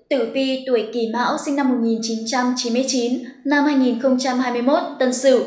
Tử vi tuổi Kỷ Mão sinh năm 1999, năm 2021 Tân Sửu.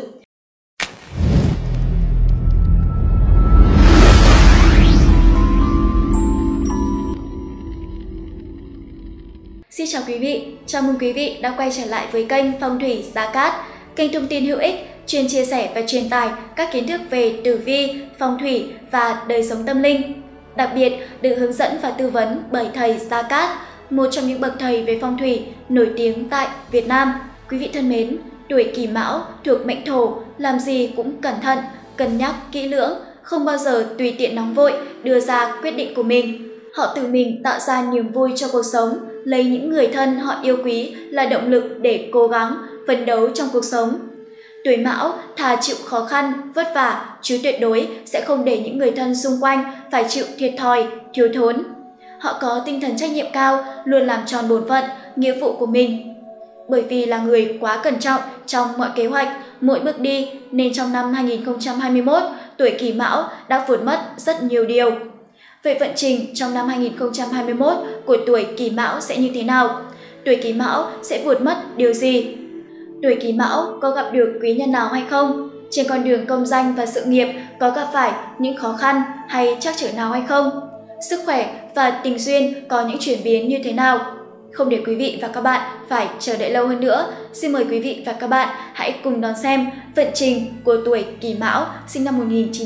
Xin chào quý vị, chào mừng quý vị đã quay trở lại với kênh Phong thủy Gia Cát, kênh thông tin hữu ích chuyên chia sẻ và truyền tải các kiến thức về tử vi, phong thủy và đời sống tâm linh. Đặc biệt được hướng dẫn và tư vấn bởi thầy Gia Cát, một trong những bậc thầy về phong thủy nổi tiếng tại Việt Nam. Quý vị thân mến, tuổi Kỷ Mão thuộc mệnh Thổ, làm gì cũng cẩn thận, cân nhắc kỹ lưỡng, không bao giờ tùy tiện nóng vội đưa ra quyết định của mình. Họ tự mình tạo ra niềm vui cho cuộc sống, lấy những người thân họ yêu quý là động lực để cố gắng, phấn đấu trong cuộc sống. Tuổi Mão thà chịu khó khăn, vất vả, chứ tuyệt đối sẽ không để những người thân xung quanh phải chịu thiệt thòi, thiếu thốn. Họ có tinh thần trách nhiệm cao, luôn làm tròn bổn phận, nghĩa vụ của mình. Bởi vì là người quá cẩn trọng trong mọi kế hoạch, mỗi bước đi, nên trong năm 2021, tuổi Kỷ Mão đã vượt mất rất nhiều điều. Vậy vận trình trong năm 2021 của tuổi Kỷ Mão sẽ như thế nào? Tuổi Kỷ Mão sẽ vượt mất điều gì? Tuổi Kỷ Mão có gặp được quý nhân nào hay không? Trên con đường công danh và sự nghiệp có gặp phải những khó khăn hay trắc trở nào hay không? Sức khỏe và tình duyên có những chuyển biến như thế nào? Không để quý vị và các bạn phải chờ đợi lâu hơn nữa, xin mời quý vị và các bạn hãy cùng đón xem vận trình của tuổi Kỷ Mão sinh năm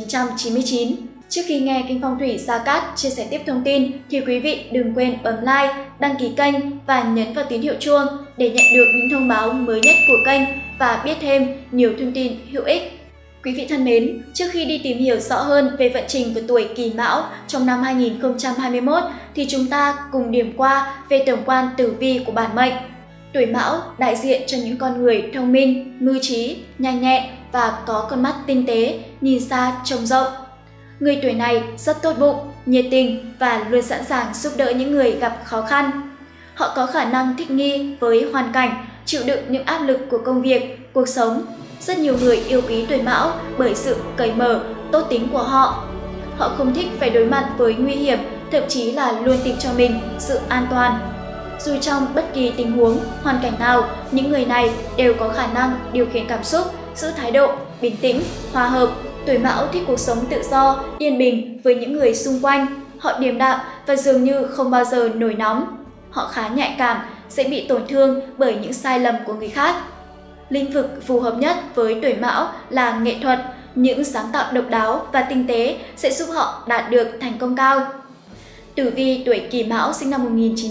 1999. Trước khi nghe kênh Phong thủy Gia Cát chia sẻ tiếp thông tin thì quý vị đừng quên bấm like, đăng ký kênh và nhấn vào tín hiệu chuông để nhận được những thông báo mới nhất của kênh và biết thêm nhiều thông tin hữu ích. Quý vị thân mến, trước khi đi tìm hiểu rõ hơn về vận trình của tuổi Kỷ Mão trong năm 2021 thì chúng ta cùng điểm qua về tổng quan tử vi của bản mệnh. Tuổi Mão đại diện cho những con người thông minh, mưu trí, nhanh nhẹn và có con mắt tinh tế, nhìn xa trông rộng. Người tuổi này rất tốt bụng, nhiệt tình và luôn sẵn sàng giúp đỡ những người gặp khó khăn. Họ có khả năng thích nghi với hoàn cảnh, chịu đựng những áp lực của công việc, cuộc sống. Rất nhiều người yêu quý tuổi Mão bởi sự cởi mở, tốt tính của họ. Họ không thích phải đối mặt với nguy hiểm, thậm chí là luôn tìm cho mình sự an toàn. Dù trong bất kỳ tình huống, hoàn cảnh nào, những người này đều có khả năng điều khiển cảm xúc, giữ thái độ bình tĩnh, hòa hợp. Tuổi Mão thích cuộc sống tự do, yên bình với những người xung quanh. Họ điềm đạm và dường như không bao giờ nổi nóng. Họ khá nhạy cảm, dễ bị tổn thương bởi những sai lầm của người khác. Lĩnh vực phù hợp nhất với tuổi Mão là nghệ thuật, những sáng tạo độc đáo và tinh tế sẽ giúp họ đạt được thành công cao. Tử vi tuổi Kỷ Mão sinh năm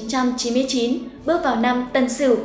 1999 bước vào năm Tân Sửu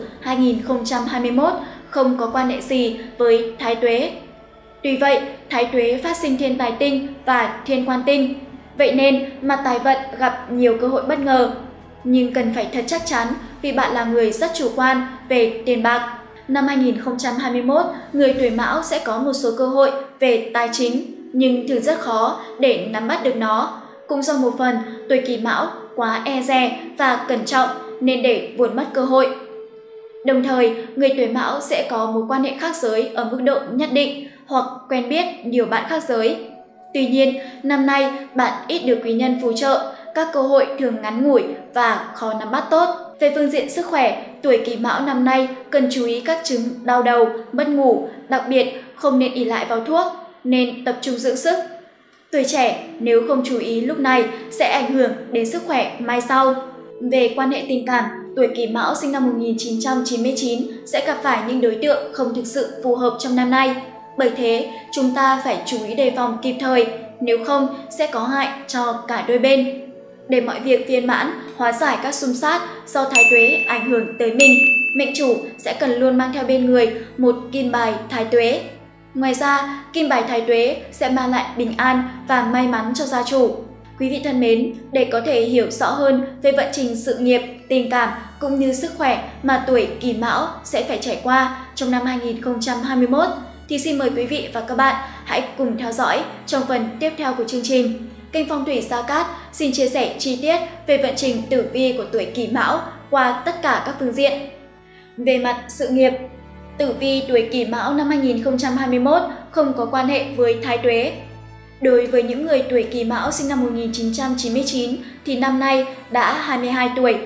2021 không có quan hệ gì với Thái Tuế. Tuy vậy, Thái Tuế phát sinh thiên tài tinh và thiên quan tinh. Vậy nên mà tài vận gặp nhiều cơ hội bất ngờ. Nhưng cần phải thật chắc chắn vì bạn là người rất chủ quan về tiền bạc. Năm 2021, người tuổi Mão sẽ có một số cơ hội về tài chính, nhưng thường rất khó để nắm bắt được nó. Cũng do một phần tuổi Kỷ Mão quá e dè và cẩn trọng nên để vụt mất cơ hội. Đồng thời, người tuổi Mão sẽ có mối quan hệ khác giới ở mức độ nhất định hoặc quen biết nhiều bạn khác giới. Tuy nhiên, năm nay bạn ít được quý nhân phù trợ, các cơ hội thường ngắn ngủi và khó nắm bắt tốt. Về phương diện sức khỏe, tuổi Kỷ Mão năm nay cần chú ý các chứng đau đầu, mất ngủ, đặc biệt không nên ỷ lại vào thuốc, nên tập trung dưỡng sức. Tuổi trẻ nếu không chú ý lúc này sẽ ảnh hưởng đến sức khỏe mai sau. Về quan hệ tình cảm, tuổi Kỷ Mão sinh năm 1999 sẽ gặp phải những đối tượng không thực sự phù hợp trong năm nay. Bởi thế, chúng ta phải chú ý đề phòng kịp thời, nếu không sẽ có hại cho cả đôi bên. Để mọi việc viên mãn, hóa giải các xung sát do Thái Tuế ảnh hưởng tới mình, mệnh chủ sẽ cần luôn mang theo bên người một kim bài Thái Tuế. Ngoài ra, kim bài Thái Tuế sẽ mang lại bình an và may mắn cho gia chủ. Quý vị thân mến, để có thể hiểu rõ hơn về vận trình sự nghiệp, tình cảm cũng như sức khỏe mà tuổi Kỷ Mão sẽ phải trải qua trong năm 2021, thì xin mời quý vị và các bạn hãy cùng theo dõi trong phần tiếp theo của chương trình. Kênh Phong thủy Gia Cát xin chia sẻ chi tiết về vận trình tử vi của tuổi Kỷ Mão qua tất cả các phương diện. Về mặt sự nghiệp, tử vi tuổi Kỷ Mão năm 2021 không có quan hệ với Thái Tuế. Đối với những người tuổi Kỷ Mão sinh năm 1999 thì năm nay đã 22 tuổi.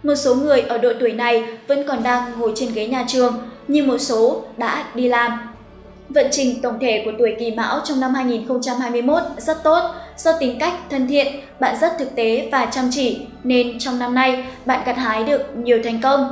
Một số người ở độ tuổi này vẫn còn đang ngồi trên ghế nhà trường, nhưng một số đã đi làm. Vận trình tổng thể của tuổi Kỷ Mão trong năm 2021 rất tốt. Do tính cách thân thiện, bạn rất thực tế và chăm chỉ, nên trong năm nay bạn gặt hái được nhiều thành công.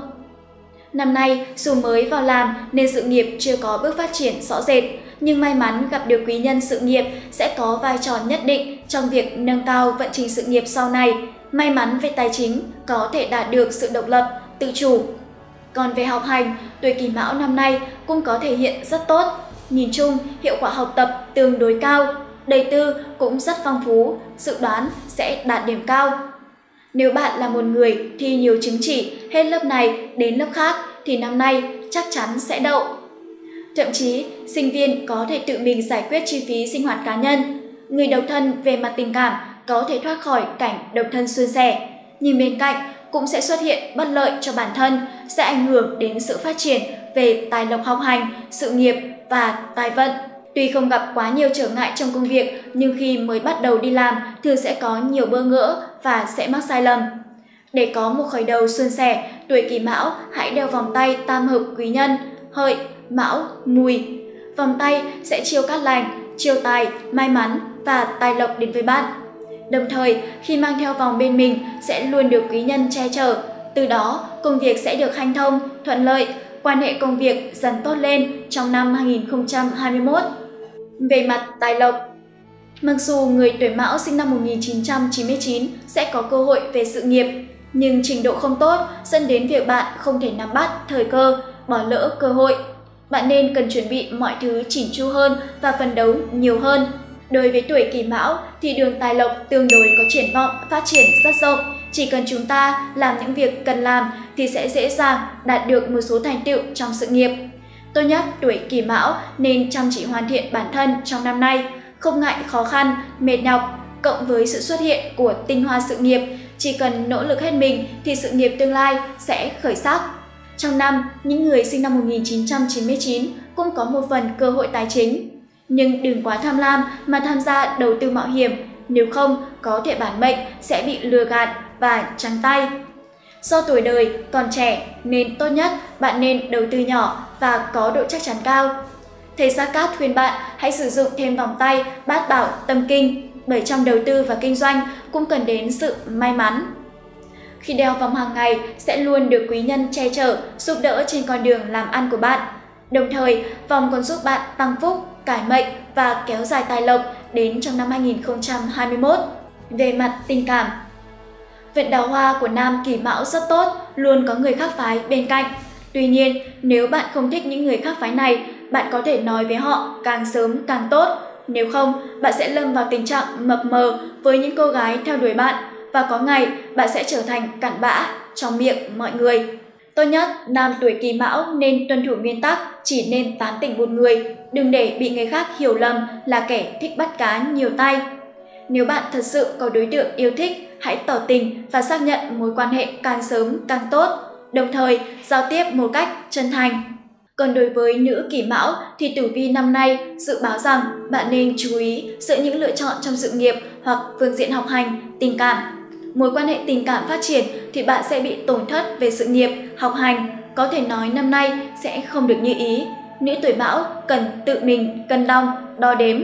Năm nay, dù mới vào làm nên sự nghiệp chưa có bước phát triển rõ rệt, nhưng may mắn gặp được quý nhân sự nghiệp sẽ có vai trò nhất định trong việc nâng cao vận trình sự nghiệp sau này. May mắn về tài chính, có thể đạt được sự độc lập, tự chủ. Còn về học hành, tuổi Kỷ Mão năm nay cũng có thể hiện rất tốt. Nhìn chung, hiệu quả học tập tương đối cao, đời tư cũng rất phong phú, dự đoán sẽ đạt điểm cao. Nếu bạn là một người thi nhiều chứng chỉ hết lớp này đến lớp khác thì năm nay chắc chắn sẽ đậu. Thậm chí, sinh viên có thể tự mình giải quyết chi phí sinh hoạt cá nhân. Người độc thân về mặt tình cảm có thể thoát khỏi cảnh độc thân suôn sẻ. Nhưng bên cạnh cũng sẽ xuất hiện bất lợi cho bản thân, sẽ ảnh hưởng đến sự phát triển về tài lộc học hành, sự nghiệp và tài vận. Tuy không gặp quá nhiều trở ngại trong công việc, nhưng khi mới bắt đầu đi làm thường sẽ có nhiều bỡ ngỡ và sẽ mắc sai lầm. Để có một khởi đầu suôn sẻ, tuổi Kỷ Mão hãy đeo vòng tay tam hợp quý nhân Hợi, Mão, Mùi. Vòng tay sẽ chiêu cát lành, chiêu tài, may mắn và tài lộc đến với bạn. Đồng thời, khi mang theo vòng bên mình sẽ luôn được quý nhân che chở. Từ đó, công việc sẽ được hanh thông, thuận lợi, quan hệ công việc dần tốt lên trong năm 2021. Về mặt tài lộc, mặc dù người tuổi Mão sinh năm 1999 sẽ có cơ hội về sự nghiệp, nhưng trình độ không tốt dẫn đến việc bạn không thể nắm bắt thời cơ, bỏ lỡ cơ hội. Bạn nên cần chuẩn bị mọi thứ chỉn chu hơn và phấn đấu nhiều hơn. Đối với tuổi Kỷ Mão thì đường tài lộc tương đối có triển vọng phát triển rất rộng. Chỉ cần chúng ta làm những việc cần làm thì sẽ dễ dàng đạt được một số thành tựu trong sự nghiệp. Tốt nhất tuổi Kỷ Mão nên chăm chỉ hoàn thiện bản thân trong năm nay, không ngại khó khăn, mệt nhọc, cộng với sự xuất hiện của tinh hoa sự nghiệp. Chỉ cần nỗ lực hết mình thì sự nghiệp tương lai sẽ khởi sắc. Trong năm, những người sinh năm 1999 cũng có một phần cơ hội tài chính. Nhưng đừng quá tham lam mà tham gia đầu tư mạo hiểm, nếu không có thể bản mệnh sẽ bị lừa gạt và trắng tay. Do tuổi đời còn trẻ nên tốt nhất bạn nên đầu tư nhỏ và có độ chắc chắn cao. Thầy Gia Cát khuyên bạn hãy sử dụng thêm vòng tay Bát Bảo Tâm Kinh, bởi trong đầu tư và kinh doanh cũng cần đến sự may mắn. Khi đeo vòng hàng ngày sẽ luôn được quý nhân che chở, giúp đỡ trên con đường làm ăn của bạn. Đồng thời, vòng còn giúp bạn tăng phúc, cải mệnh và kéo dài tài lộc đến trong năm 2021. Về mặt tình cảm, vận đào hoa của nam Kỷ Mão rất tốt, luôn có người khác phái bên cạnh. Tuy nhiên, nếu bạn không thích những người khác phái này, bạn có thể nói với họ càng sớm càng tốt. Nếu không, bạn sẽ lâm vào tình trạng mập mờ với những cô gái theo đuổi bạn và có ngày bạn sẽ trở thành cặn bã trong miệng mọi người. Tốt nhất, nam tuổi Kỷ Mão nên tuân thủ nguyên tắc chỉ nên tán tỉnh một người, đừng để bị người khác hiểu lầm là kẻ thích bắt cá nhiều tay. Nếu bạn thật sự có đối tượng yêu thích, hãy tỏ tình và xác nhận mối quan hệ càng sớm càng tốt, đồng thời giao tiếp một cách chân thành. Còn đối với nữ Kỷ Mão thì tử vi năm nay dự báo rằng bạn nên chú ý giữa những lựa chọn trong sự nghiệp hoặc phương diện học hành, tình cảm. Mối quan hệ tình cảm phát triển thì bạn sẽ bị tổn thất về sự nghiệp, học hành, có thể nói năm nay sẽ không được như ý. Nữ tuổi Mão cần tự mình cân đong, đo đếm.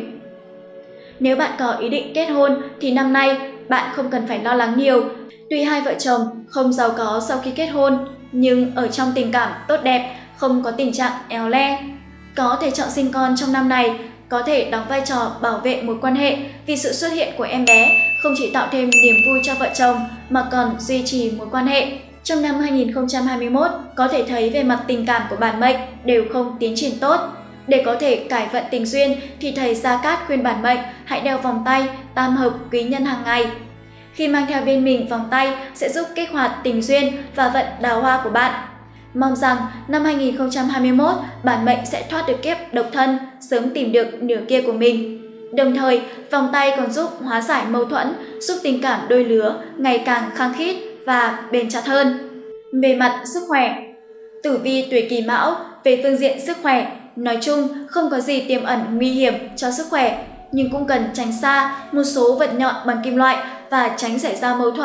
Nếu bạn có ý định kết hôn thì năm nay bạn không cần phải lo lắng nhiều. Tuy hai vợ chồng không giàu có sau khi kết hôn, nhưng ở trong tình cảm tốt đẹp, không có tình trạng éo le. Có thể chọn sinh con trong năm này, có thể đóng vai trò bảo vệ mối quan hệ vì sự xuất hiện của em bé không chỉ tạo thêm niềm vui cho vợ chồng mà còn duy trì mối quan hệ. Trong năm 2021, có thể thấy về mặt tình cảm của bản mệnh đều không tiến triển tốt. Để có thể cải vận tình duyên thì thầy Gia Cát khuyên bản mệnh hãy đeo vòng tay tam hợp quý nhân hàng ngày. Khi mang theo bên mình vòng tay sẽ giúp kích hoạt tình duyên và vận đào hoa của bạn. Mong rằng năm 2021 bản mệnh sẽ thoát được kiếp độc thân, sớm tìm được nửa kia của mình. Đồng thời, vòng tay còn giúp hóa giải mâu thuẫn, giúp tình cảm đôi lứa ngày càng khăng khít và bền chặt hơn. Về mặt sức khỏe, tử vi tuổi Kỷ Mão về phương diện sức khỏe, nói chung không có gì tiềm ẩn nguy hiểm cho sức khỏe, nhưng cũng cần tránh xa một số vật nhọn bằng kim loại và tránh xảy ra mâu thuẫn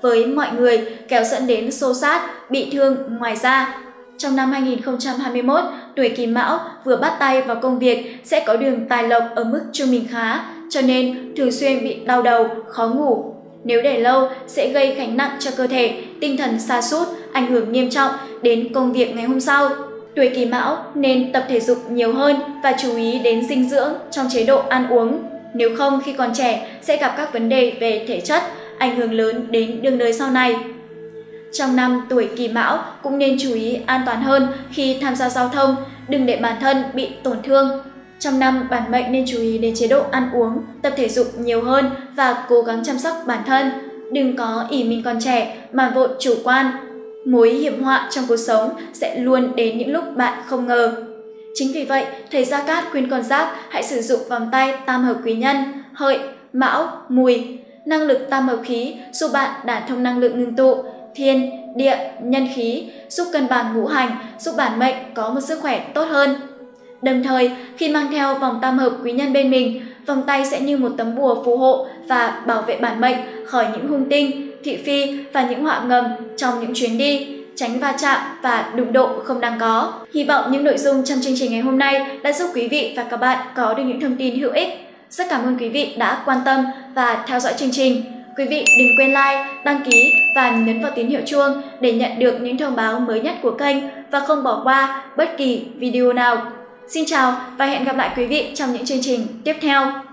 với mọi người, kéo dẫn đến xô xát, bị thương. Ngoài ra, trong năm 2021, tuổi Kỷ Mão vừa bắt tay vào công việc sẽ có đường tài lộc ở mức trung bình khá, cho nên thường xuyên bị đau đầu, khó ngủ. Nếu để lâu sẽ gây gánh nặng cho cơ thể, tinh thần sa sút, ảnh hưởng nghiêm trọng đến công việc ngày hôm sau. Tuổi Kỷ Mão nên tập thể dục nhiều hơn và chú ý đến dinh dưỡng trong chế độ ăn uống. Nếu không, khi còn trẻ sẽ gặp các vấn đề về thể chất, ảnh hưởng lớn đến đường đời sau này. Trong năm tuổi Kỷ Mão cũng nên chú ý an toàn hơn khi tham gia giao thông, đừng để bản thân bị tổn thương. Trong năm bản mệnh nên chú ý đến chế độ ăn uống, tập thể dục nhiều hơn và cố gắng chăm sóc bản thân. Đừng có ỷ mình còn trẻ mà vội chủ quan. Mối hiểm họa trong cuộc sống sẽ luôn đến những lúc bạn không ngờ. Chính vì vậy, thầy Gia Cát khuyên con giáp hãy sử dụng vòng tay tam hợp quý nhân Hợi, Mão, Mùi. Năng lực tam hợp khí giúp bạn đả thông năng lượng ngưng tụ, thiên, địa, nhân khí, giúp cân bằng ngũ hành, giúp bản mệnh có một sức khỏe tốt hơn. Đồng thời, khi mang theo vòng tam hợp quý nhân bên mình, vòng tay sẽ như một tấm bùa phù hộ và bảo vệ bản mệnh khỏi những hung tinh, thị phi và những họa ngầm trong những chuyến đi, tránh va chạm và đụng độ không đáng có. Hy vọng những nội dung trong chương trình ngày hôm nay đã giúp quý vị và các bạn có được những thông tin hữu ích. Rất cảm ơn quý vị đã quan tâm và theo dõi chương trình. Quý vị đừng quên like, đăng ký và nhấn vào tín hiệu chuông để nhận được những thông báo mới nhất của kênh và không bỏ qua bất kỳ video nào. Xin chào và hẹn gặp lại quý vị trong những chương trình tiếp theo.